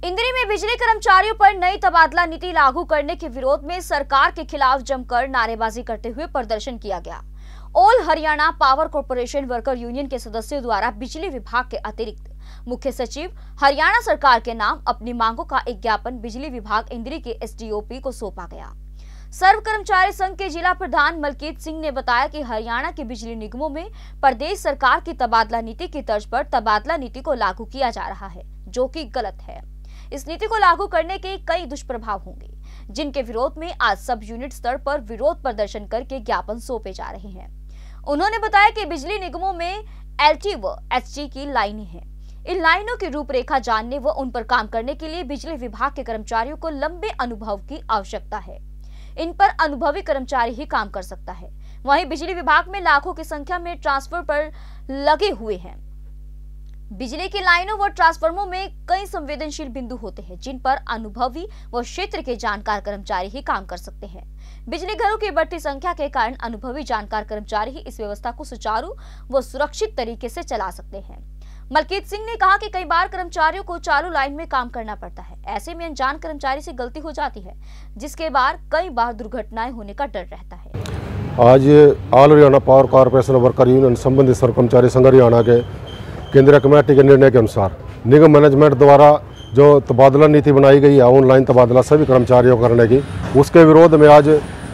इंद्री में बिजली कर्मचारियों पर नई तबादला नीति लागू करने के विरोध में सरकार के खिलाफ जमकर नारेबाजी करते हुए प्रदर्शन किया गया। All Haryana power corporation worker union के सदस्यों द्वारा बिजली विभाग के अतिरिक्त मुख्य सचिव हरियाणा सरकार के नाम अपनी मांगों का एक ज्ञापन बिजली विभाग इंद्री के एसडीओपी को सौंपा गया। सर्व कर्मचारी संघ के जिला प्रधान मलकीत सिंह ने बताया कि हरियाणा के बिजली निगमों में प्रदेश सरकार की तबादला नीति की तर्ज पर तबादला नीति को लागू किया जा रहा है, जो कि गलत है। इस नीति को लागू करने के कई दुष्प्रभाव होंगे, जिनके विरोध में आज सब यूनिट स्तर पर विरोध प्रदर्शन करके ज्ञापन सौंपे जा रहे हैं। उन्होंने बताया कि बिजली निगमों में एलटी व एचटी की लाइनें हैं। इन लाइनों की रूपरेखा जानने व उन पर काम करने के लिए बिजली विभाग के कर्मचारियों को लंबे अनुभव की आवश्यकता है। इन पर अनुभवी कर्मचारी ही काम कर सकता है। वहीं बिजली विभाग में लाखों की संख्या में ट्रांसफर पर लगे हुए हैं। बिजली की लाइनों व ट्रांसफार्मरों में कई संवेदनशील बिंदु होते हैं, जिन पर अनुभवी व क्षेत्र के जानकार कर्मचारी ही काम कर सकते हैं। बिजली घरों की बढ़ती संख्या के कारण अनुभवी जानकार कर्मचारी ही इस व्यवस्था को सुचारू व सुरक्षित तरीके से चला सकते हैं। मलकीत सिंह ने कहा कि कई बार कर्मचारियों को चालू लाइन में काम करना पड़ता है। ऐसे में अनजान कर्मचारी से गलती हो जाती है, जिसके बाद कई बार दुर्घटनाएं होने का डर रहता है। आज all Haryana power corporation worker union संबंधित सर्व कर्मचारी संघ हरियाणा के केंद्रीय कमेटी के निर्णय के अनुसार निगम मैनेजमेंट द्वारा जो तबादला नीति बनाई गई है ऑनलाइन तबादला सभी कर्मचारियों को करने की, उसके विरोध में आज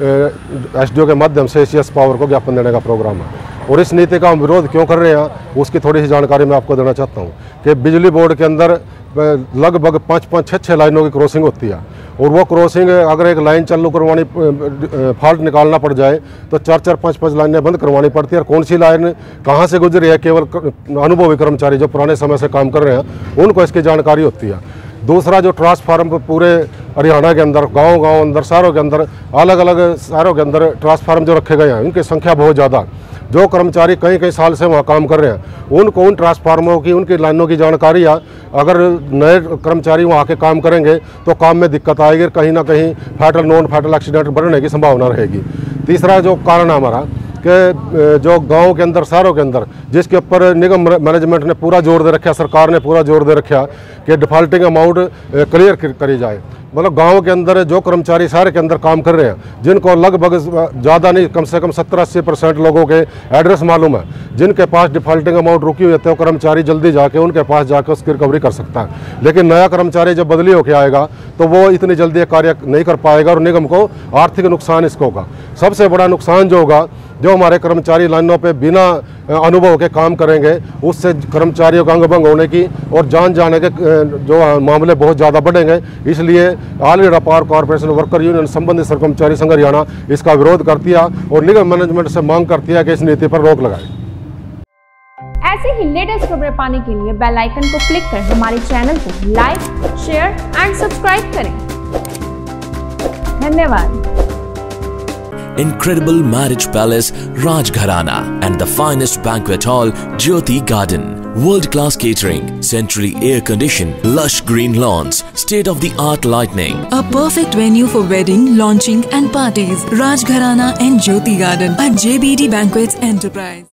एसडीओ के माध्यम से एसीएस पावर को ज्ञापन देने का प्रोग्राम है। और इस नीति का हम विरोध क्यों कर रहे हैं उसकी थोड़ी सी जानकारी मैं आपको देना चाहता हूँ कि बिजली बोर्ड के अंदर लगभग 5-6 लाइनों की क्रॉसिंग होती है, और वो क्रॉसिंग अगर एक लाइन चालू करवानी फॉल्ट निकालना पड़ जाए तो 4-5 लाइनें बंद करवानी पड़ती है। और कौन सी लाइन कहाँ से गुजरी है केवल अनुभवी कर्मचारी जो पुराने समय से काम कर रहे हैं उनको इसकी जानकारी होती है। दूसरा, जो ट्रांसफार्मर पूरे हरियाणा के अंदर गांव अंदर शहरों के अंदर अलग अलग शहरों के अंदर ट्रांसफार्मर जो रखे गए हैं उनकी संख्या बहुत ज़्यादा। जो कर्मचारी कई साल से वहाँ काम कर रहे हैं उनको उन ट्रांसफार्मरों की उनकी लाइनों की जानकारी है। अगर नए कर्मचारी वहाँ के काम करेंगे तो काम में दिक्कत आएगी, कहीं ना कहीं फैटल नॉन फैटल एक्सीडेंट बढ़ने की संभावना रहेगी। तीसरा जो कारण है हमारा कि जो गांव के अंदर शहरों के अंदर जिसके ऊपर निगम मैनेजमेंट ने पूरा जोर दे रखा, सरकार ने पूरा जोर दे रखा कि डिफॉल्टिंग अमाउंट क्लियर करी जाए। मतलब गांव के अंदर जो कर्मचारी शहर के अंदर काम कर रहे हैं जिनको लगभग ज़्यादा नहीं कम से कम 70-80% लोगों के एड्रेस मालूम है, जिनके पास डिफॉल्टिंग अमाउंट रुकी हुई है तो कर्मचारी जल्दी जाके उनके पास जाकर उसकी रिकवरी कर सकता है। लेकिन नया कर्मचारी जब बदली होकर आएगा तो वो इतनी जल्दी कार्य नहीं कर पाएगा और निगम को आर्थिक नुकसान इसको होगा। सबसे बड़ा नुकसान जो होगा, जो हमारे कर्मचारी लाइनों पे बिना अनुभव के काम करेंगे उससे कर्मचारियों का अंग भंग होने की और जान जाने के जो मामले बहुत ज़्यादा बढ़ेंगे। इसलिए all Haryana power corporation worker union संबंधित सर्व कर्मचारी संघ हरियाणा इसका विरोध करती है और निगम मैनेजमेंट से मांग करती है कि इस नीति पर रोक लगाए। ऐसे ही लेटेस्ट खबरें पाने के लिए बेल आइकन को क्लिक कर हमारे चैनल को लाइक, शेयर एंड सब्सक्राइब करें। धन्यवाद। Incredible marriage palace Rajgharana and the finest banquet hall Jyoti Garden. World-class catering, centrally air-conditioned, lush green lawns, state-of-the-art lighting. A perfect venue for wedding, launching and parties. Rajgharana and Jyoti Garden at JBD Banquets Enterprise.